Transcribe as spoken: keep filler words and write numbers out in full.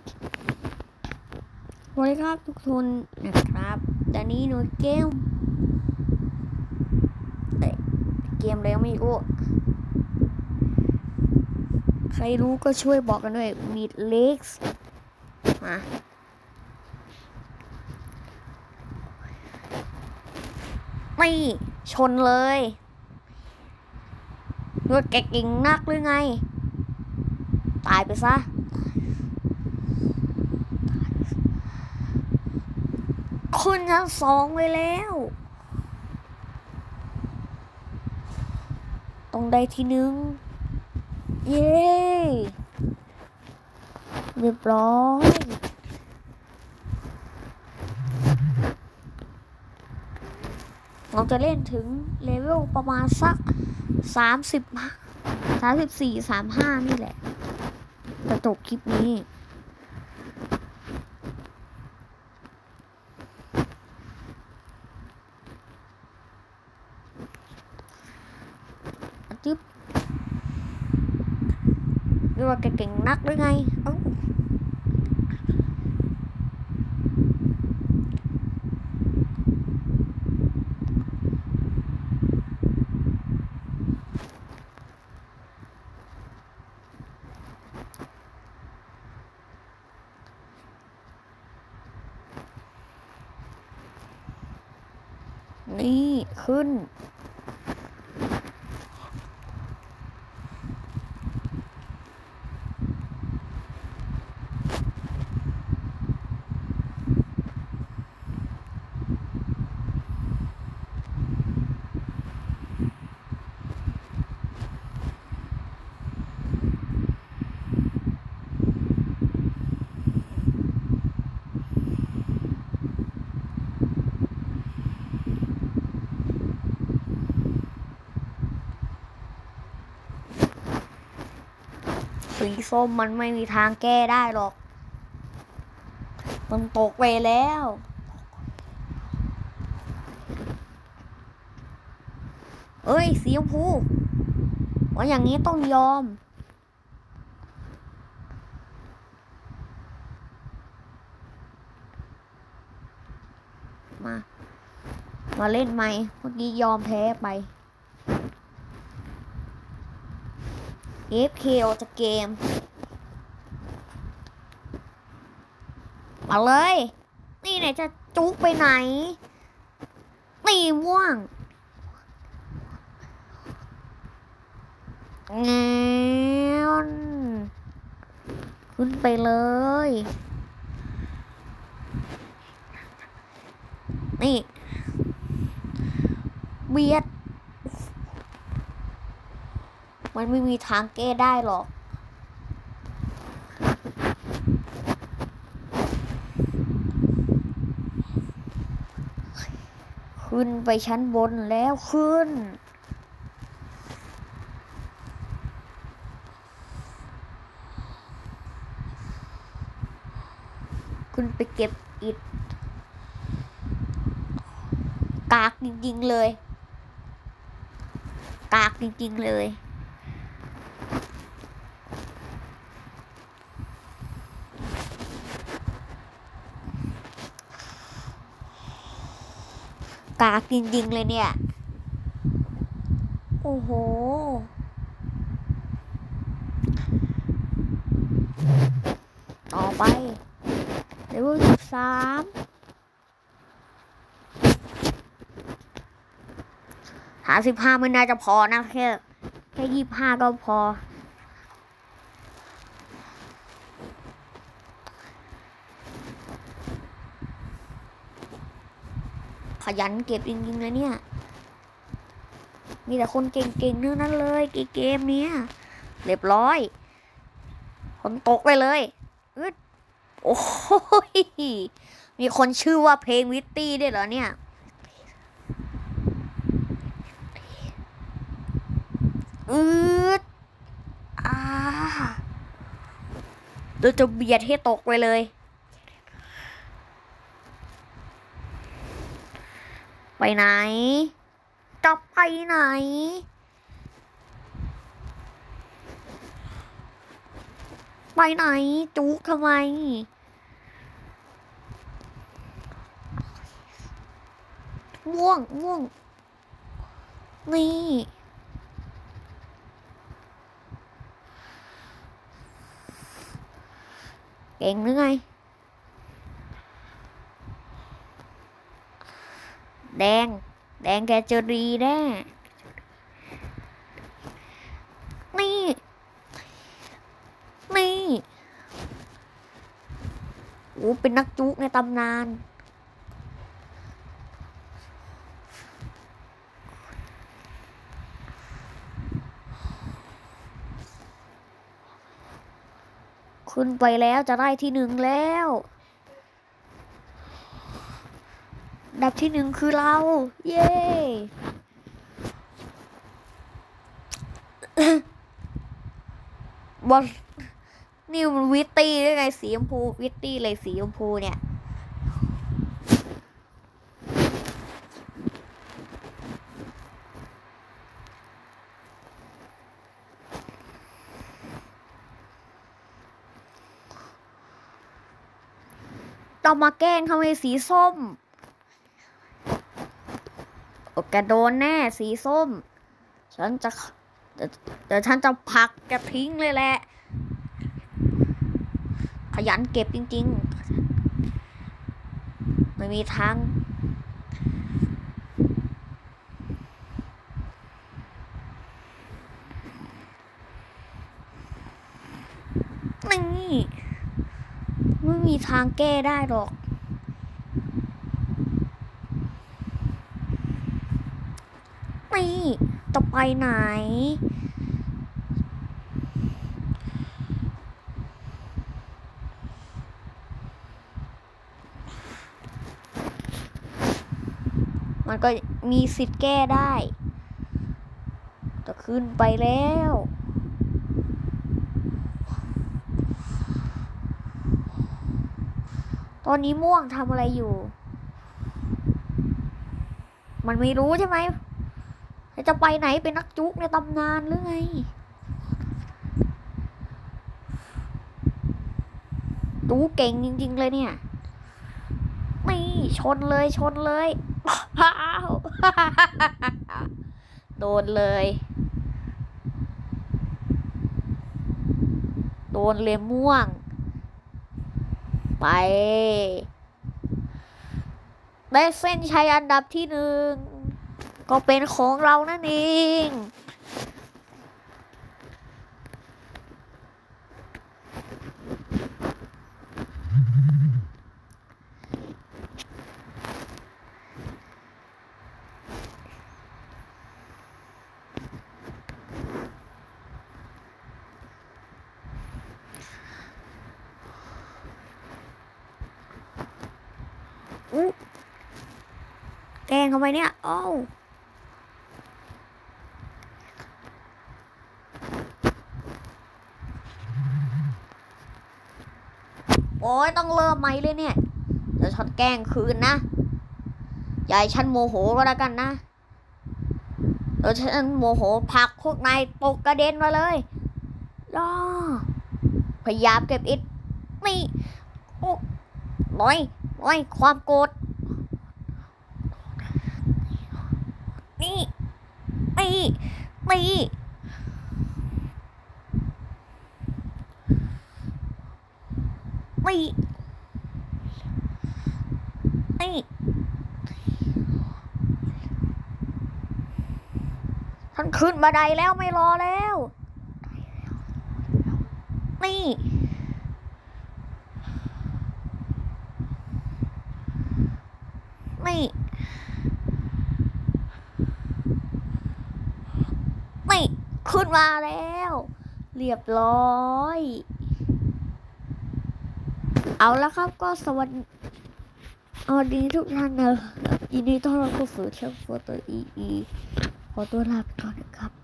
สวัสดีครับทุกคนนะครับตอนนี้หนูเกมเอ้ยเกมอะไรไม่รู้ใครรู้ก็ช่วยบอกกันด้วยมีดเล็กส์มาไม่ชนเลยว่าแกเก่งนักหรือไงตายไปซะคุณชั้นสองไปแล้วต้องได้ที่หนึ่งเย้เรียบร้อยเราจะเล่นถึงเลเวลประมาณสักสามสิบสามสิบสี่สามห้านี่แหละจะจบคลิปนี้จึ๊บเรียกว่าแกเก่งนักหรือไงเอ้านี่ขึ้นสีส้มมันไม่มีทางแก้ได้หรอกมันตกไปแล้วเอ้ยสีชมพูว่าอย่างนี้ต้องยอมมามาเล่นไหมเมื่อกี้ยอมแพ้ไป เอฟ เค ออกจากเกมมาเลยนี่ไหนจะจุกไปไหนตีม่วงเงี้ยขึ้นไปเลยนี่เบียดมันไม่มีทางแก้ได้หรอกขึ้นไปชั้นบนแล้วขึ้นขึ้นไปเก็บอิฐกากจริงๆเลยกากจริงๆเลยกากจริงๆเลยเนี่ยโอ้โหต่อไปเลเวลสิบสามหาสิบห้าไม่น่าจะพอนะแค่แค่ยี่สิบห้าก็พอขยันเก็บจริงๆเลยเนี่ยมีแต่คนเก่งๆทั้งนั้นเลยเกมเนี้ยเรียบร้อยคนตกไปเลยอึดโอ้ยมีคนชื่อว่าเพลงวิตตี้ด้วยเหรอเนี่ยอืดอ่าเดี๋ยวจะเบียดให้ตกไปเลยไปไหนจะไปไหนไปไหนจุกทำไมม่วงม่วงนี่เก่งหรือไงแดงแดงแกจะดีแน่นี่นี่โอ้เป็นนักจุกในตำนานขึ้นไปแล้วจะได้ที่หนึ่งแล้วดับที่หนึ่งคือเราเย้บอลนี่มันวิตตี้ได้ไงสีชมพูวิตตี้เลยสีชมพูเนี่ยต้องมาแกล้งทำไมสีส้มโอ้แกโดนแน่สีส้มฉันจะเดี๋ยวฉันจะผลักแกทิ้งเลยแหละขยันเก็บจริงๆไม่มีทางนี่ไม่มีทางแก้ได้หรอกนี่จะไปไหนมันก็มีสิทธิ์แก้ได้จะขึ้นไปแล้วตอนนี้ม่วงทำอะไรอยู่มันไม่รู้ใช่ไหมจะไปไหนเป็นนักจุกในตำนานหรือไงจูเก่งจริงๆเลยเนี่ยไม่ชนเลยชนเลยอ้าวโดนเลยโดนเลยม่วงไปได้เส้นชัยอันดับที่หนึ่งก็เป็นของเรานั่นเองอู้แกงทำไมเนี่ยอ้าวโอ้ยต้องเริ่มไหมเลยเนี่ยเดี๋ยวฉันแกล้งคืนนะยายฉันโมโหก็แล้วกันนะเดี๋ยวฉันโมโหผลักพวกนายตกกระเด็นมาเลยย่อพยายามเก็บอิฐนี่โอ้น้อยน้อยความโกรธนี่นี่นี่นี่นี่ท่านขึ้นบันไดแล้วไม่รอแล้วนี่นี่นี่ขึ้นมาแล้วเรียบร้อยเอาแล้วครับก็สวัสดีสวัสดีทุกท่านนะยินดีต้อนรับเข้าสู่ช่องโฟโต้อีอีขอตัวลาไปก่อนนะครับ